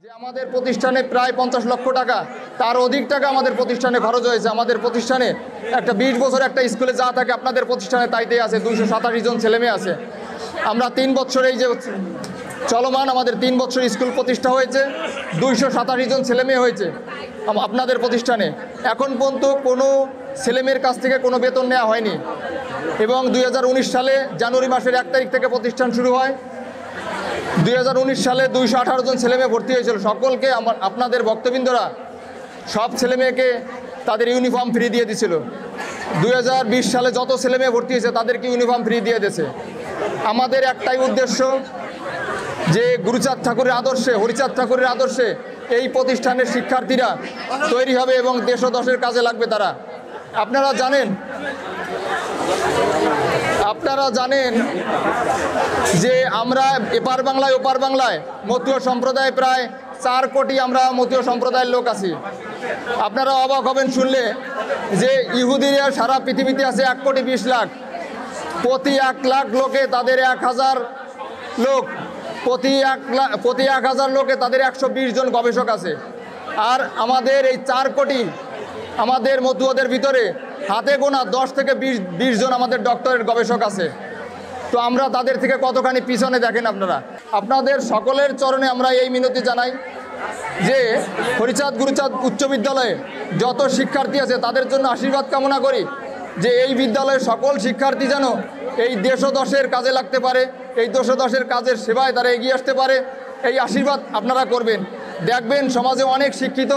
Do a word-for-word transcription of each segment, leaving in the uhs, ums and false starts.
যে আমাদের প্রতিষ্ঠানে প্রায় পঞ্চাশ লক্ষ টাকা তার অধিক টাকা আমাদের প্রতিষ্ঠানে খরচ হয়েছে। আমাদের প্রতিষ্ঠানে একটা বিশ বছর একটা স্কুলে যা থাকে আপনাদের প্রতিষ্ঠানে তাইতেই আছে, দুইশো সাতাশি জন ছেলেমেয়ে আছে। আমরা তিন বছর এই যে চলমান আমাদের তিন বছর স্কুল প্রতিষ্ঠা হয়েছে, দুইশো সাতাশি জন ছেলেমেয়ে হয়েছে আপনাদের প্রতিষ্ঠানে। এখন পর্যন্ত কোনো ছেলেমেয়ের কাছ থেকে কোনো বেতন নেওয়া হয়নি এবং দুই হাজার উনিশ সালে জানুয়ারি মাসের এক তারিখ থেকে প্রতিষ্ঠান শুরু হয়। দুই হাজার উনিশ সালে দুইশো আঠারো জন ছেলেমেয়ে ভর্তি হয়েছিল। সকলকে আমার আপনাদের ভক্তবৃন্দরা সব ছেলেমেয়েকে তাদের ইউনিফর্ম ফ্রি দিয়ে দিয়েছিল। দুই হাজার বিশ সালে যত ছেলেমেয়ে ভর্তি হয়েছে তাদেরকে ইউনিফর্ম ফ্রি দিয়ে দিয়েছে। আমাদের একটাই উদ্দেশ্য যে গুরুচাঁদ ঠাকুরের আদর্শে, হরিচাঁদ ঠাকুরের আদর্শে এই প্রতিষ্ঠানের শিক্ষার্থীরা তৈরি হবে এবং দেশ ও দশের কাজে লাগবে তারা। আপনারা জানেন আপনারা জানেন যে আমরা এপার বাংলায় ওপার বাংলায় মতুয়া সম্প্রদায় প্রায় চার কোটি আমরা মতুয়া সম্প্রদায়ের লোক আছি। আপনারা অবাক হবেন শুনলে যে ইহুদিরা সারা পৃথিবীতে আছে এক কোটি বিশ লাখ। প্রতি এক লাখ লোকে তাদের এক হাজার লোক প্রতি এক লাখ প্রতি এক হাজার লোকে তাদের একশো বিশ জন গবেষক আছে। আর আমাদের এই চার কোটি আমাদের মতুয়াদের ভিতরে হাতে গোনা দশ থেকে বিশ বিশ জন আমাদের ডক্টরেট গবেষক আছে। তো আমরা তাদের থেকে কতখানি পিছনে দেখেন আপনারা। আপনাদের সকলের চরণে আমরা এই মিনতি জানাই যে হরিচাঁদ গুরুচাঁদ উচ্চ বিদ্যালয়ে যত শিক্ষার্থী আছে তাদের জন্য আশীর্বাদ কামনা করি যে এই বিদ্যালয়ের সকল শিক্ষার্থী যেন এই দেশ ও দশের কাজে লাগতে পারে, এই দেশ ও দশের কাজের সেবায় তারা এগিয়ে আসতে পারে। এই আশীর্বাদ আপনারা করবেন। দেখবেন সমাজে অনেক শিক্ষিত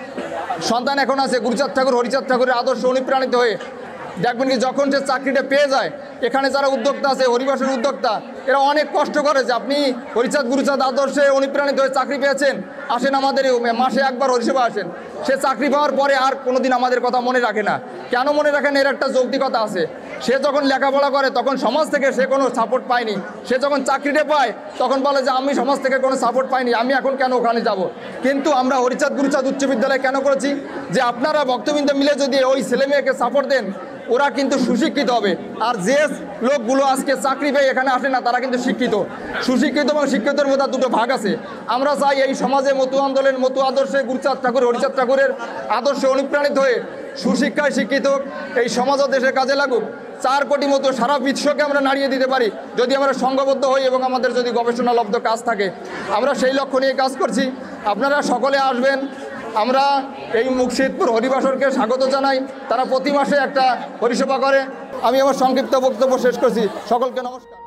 সন্তান এখন আছে গুরুচাঁদ ঠাকুর হরিচাঁদ ঠাকুরের আদর্শ অনুপ্রাণিত হয়ে। দেখবেন কি যখন সে চাকরিটা পেয়ে যায়, এখানে যারা উদ্যোক্তা আছে হরিবাসের উদ্যোক্তা এরা অনেক কষ্ট করে যে আপনি হরিচাঁদ গুরুচাঁদ আদর্শে অনুপ্রাণিত হয়ে চাকরি পেয়েছেন, আসেন আমাদের মাসে একবার হরিসেবা আসেন। সে চাকরি পাওয়ার পরে আর কোনোদিন আমাদের কথা মনে রাখে না। কেন মনে রাখেন? এর একটা যৌক্তিকতা আছে। সে যখন লেখাপড়া করে তখন সমাজ থেকে সে কোনো সাপোর্ট পায়নি। সে যখন চাকরিটা পায় তখন বলে যে আমি সমাজ থেকে কোনো সাপোর্ট পাইনি, আমি এখন কেন ওখানে যাব। কিন্তু আমরা হরিচাঁদ গুরুচাঁদ উচ্চ বিদ্যালয় কেন করেছি যে আপনারা ভক্তবৃন্দ মিলে যদি ওই ছেলেমেয়েকে সাপোর্ট দেন ওরা কিন্তু সুশিক্ষিত হবে। আর যে লোকগুলো আজকে চাকরি পেয়ে এখানে আসে না তারা কিন্তু শিক্ষিত। সুশিক্ষিত এবং শিক্ষিতের মধ্যে দুটো ভাগ আছে। আমরা চাই এই সমাজে মতু আন্দোলন মতু আদর্শে গুরুচাঁদ ঠাকুর হরিচাঁদ ঠাকুরের আদর্শে অনুপ্রাণিত হয়ে সুশিক্ষায় শিক্ষিত এই সমাজ ও দেশের কাজে লাগুক। চার কোটি মতো সারা বিশ্বকে আমরা নাড়িয়ে দিতে পারি যদি আমরা সংঘবদ্ধ হই এবং আমাদের যদি গবেষণালব্ধ কাজ থাকে। আমরা সেই লক্ষ্য নিয়ে কাজ করছি। আপনারা সকলে আসবেন। আমরা এই মুর্শিদপুর হরিবাসরকে স্বাগত জানাই। তারা প্রতি মাসে একটা পরিষেবা করে। আমি আমার সংক্ষিপ্ত বক্তব্য শেষ করছি। সকলকে নমস্কার।